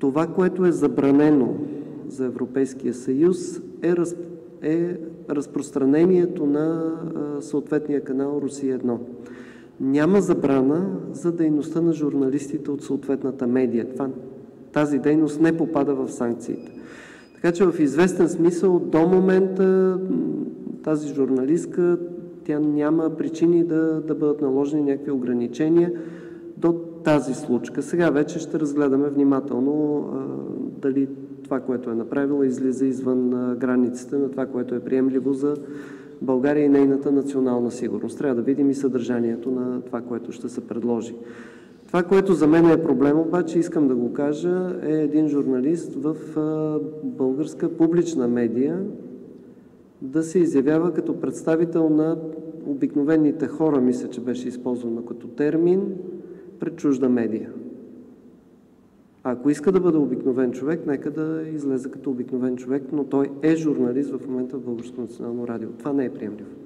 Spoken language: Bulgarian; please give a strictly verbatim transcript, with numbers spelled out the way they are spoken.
Това, което е забранено за Европейския съюз, е, раз, е разпространението на а, съответния канал Русия едно. Няма забрана за дейността на журналистите от съответната медия. Това, тази дейност не попада в санкциите. Така че в известен смисъл до момента тази журналистка, тя няма причини да, да бъдат наложени някакви ограничения до тази случка. Сега вече ще разгледаме внимателно а, дали това, което е направила, излиза извън а, границите на това, което е приемливо за България и нейната национална сигурност. Трябва да видим и съдържанието на това, което ще се предложи. Това, което за мен е проблем, обаче, искам да го кажа, е един журналист в а, българска публична медия да се изявява като представител на обикновените хора, мисля, че беше използвано като термин, пред чужда медия. А ако иска да бъде обикновен човек, нека да излезе като обикновен човек, но той е журналист в момента в Българско национално радио. Това не е приемливо.